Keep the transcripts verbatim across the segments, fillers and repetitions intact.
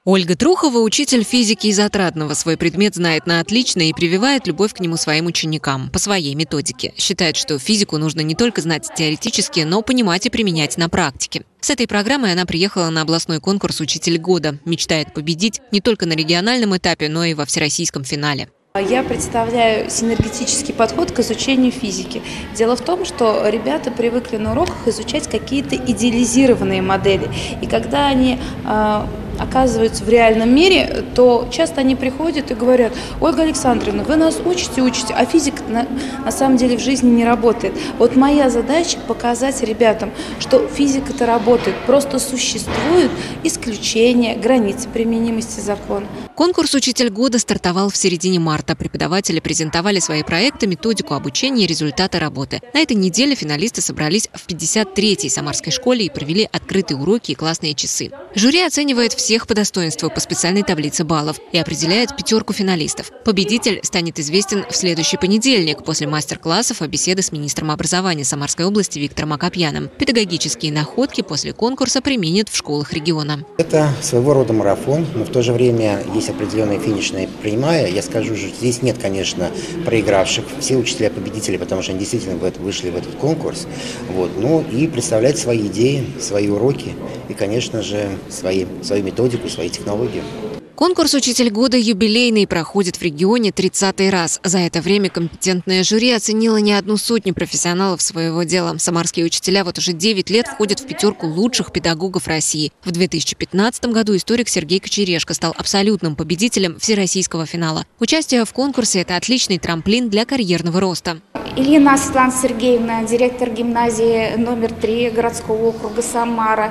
Ольга Трухова – учитель физики из Отрадного. Свой предмет знает на отлично и прививает любовь к нему своим ученикам по своей методике. Считает, что физику нужно не только знать теоретически, но понимать и применять на практике. С этой программой она приехала на областной конкурс «Учитель года». Мечтает победить не только на региональном этапе, но и во всероссийском финале. Я представляю синергетический подход к изучению физики. Дело в том, что ребята привыкли на уроках изучать какие-то идеализированные модели. И когда они э, оказываются в реальном мире, то часто они приходят и говорят: Ольга Александровна, вы нас учите, учите, а физика на, на самом деле в жизни не работает. Вот моя задача показать ребятам, что физика-то работает, просто существуют исключения, границы применимости закона. Конкурс «Учитель года» стартовал в середине марта. Преподаватели презентовали свои проекты, методику обучения и результаты работы. На этой неделе финалисты собрались в пятьдесят третьей самарской школе и провели открытые уроки и классные часы. Жюри оценивает всех по достоинству по специальной таблице баллов и определяет пятерку финалистов. Победитель станет известен в следующий понедельник после мастер-классов и беседы с министром образования Самарской области Виктором Акопьяном. Педагогические находки после конкурса применят в школах региона. Это своего рода марафон, но в то же время есть определенная финишная прямая. Я скажу, что здесь нет, конечно, проигравших. Все учителя победители, потому что они действительно вышли в этот конкурс. Вот. Ну и представлять свои идеи, свои уроки и, конечно же, свои, свою методику, свои технологии. Конкурс «Учитель года» юбилейный, проходит в регионе тридцатый раз. За это время компетентное жюри оценило не одну сотню профессионалов своего дела. Самарские учителя вот уже девять лет входят в пятерку лучших педагогов России. В две тысячи пятнадцатом году историк Сергей Кочерешко стал абсолютным победителем всероссийского финала. Участие в конкурсе – это отличный трамплин для карьерного роста. Ильина Светлана Сергеевна, директор гимназии номер три городского округа Самара.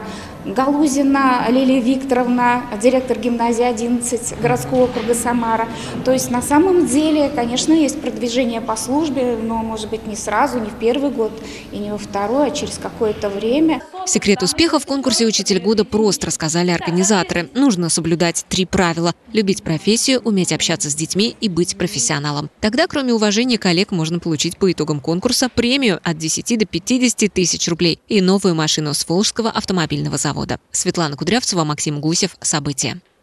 Галузина Лилия Викторовна, директор гимназии одиннадцать городского округа Самара. То есть на самом деле, конечно, есть продвижение по службе, но, может быть, не сразу, не в первый год и не во второй, а через какое-то время. Секрет успеха в конкурсе «Учитель года» прост, рассказали организаторы. Нужно соблюдать три правила: любить профессию, уметь общаться с детьми и быть профессионалом. Тогда, кроме уважения коллег, можно получить по итогам конкурса премию от десяти до пятидесяти тысяч рублей и новую машину с Волжского автомобильного завода. Светлана Кудрявцева, Максим Гусев. События.